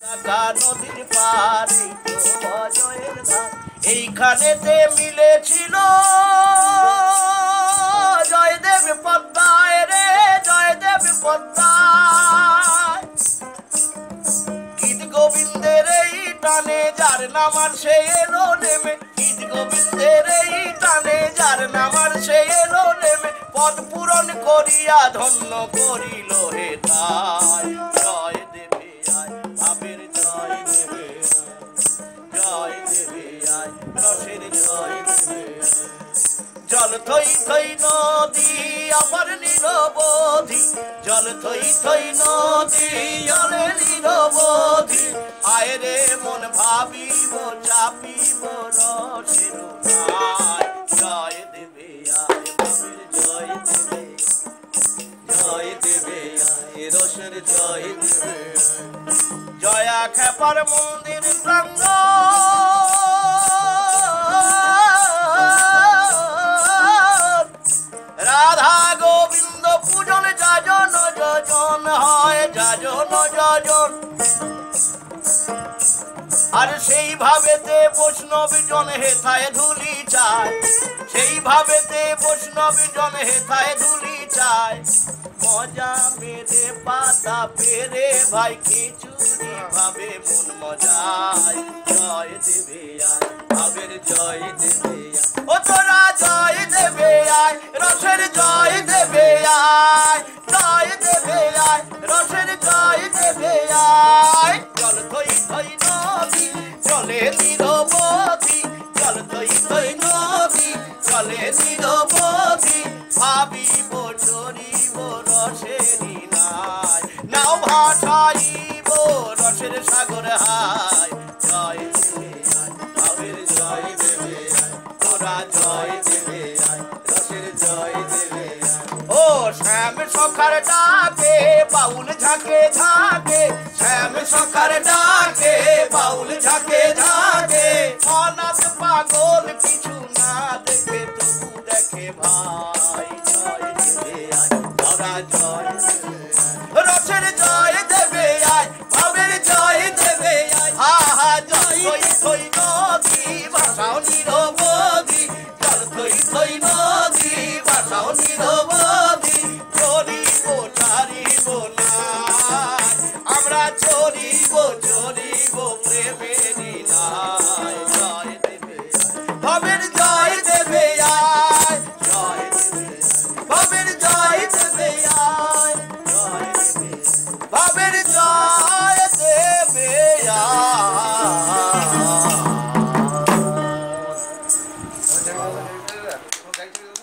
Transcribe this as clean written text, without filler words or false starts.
নদীর পারে জয়ের ধার এইখানেতে মিলেছিল জয়দেব পদ্মায় রে জয়দেব পদ্মায় গীত গোবিন্দের এই টানে যার নামার সে এলো নেমে গীত গোবিন্দের এই টানে যার নামার সে এলো নেমে পদ পূরণ করিয়া ধন্য করিল হে তাই জয় দেবে আয় ভাবের জয় দেবে জয় দেবে আয় রসের জয় দেবে জল থই থই নদী আমার নিরবধি জল থই থই নদী জলে নিরবধি আয় রে মন ভাবিব চাপিব রসের আয় জয় দেবে আয় ভাবের জয় দেবে জয় দেবে আয় রসের জয় দেবে জয়া খেপার মন্দির প্রাঙ্গণ রাধা গোবিন্দ পূজন যাজন যজন হয় যাজন যজন আর সেই ভাবেতে বৈষ্ণব জন হেথায় ধুলি চায় সেই ভাবেতে বৈষ্ণব জন হেথায় ধুলি চায় মজা মেরে পাতা পেরে ভাই খিচুড়ি ভাবে মন মজায় জয় দেবে আয় ভাবের জয় দেবে ও তোরা জয় দেবে আয় রসের জয় দেবে আয় জয় দেবে আয় রসের জয় দেবে আয় জল থই থই নদী চলে নিরবধি জল থই থই নদী চলে নিরবধি ভাবিব চরিব রসেরি নাই নাও ভাসাইব রসের সাগর হায় জয় দেবে আয় ভাবের জয় দেবে আয় তোরা জয় দেবে আয় রসের জয় দেবে ও শ্যাম সখার ডাকে বাউল ঝাঁকে ঝাঁকে শ্যাম সখার ডাকে বাউল ঝাঁকে ঝাঁকে অনাথ পাগল কিছু না দেখে তবু দেখে ভাই জয় দেবে আয় তোরা জয় রসের জয় দেবে আয় ভাবের জয় দেবে আয় হা হা জয় থই নদী ভাষাও নিরবধি জল থই থই নদী ভাষাও নিরবধি চরিব চারিব না আমরা চরিব চরিব প্রেমেরই নাই জয় দেবে ভাবের জয় দেবে আয় জয় দেবে ভাবের জয় দেবে আয় জয় দেবে ভাবের জয় দেবে আয়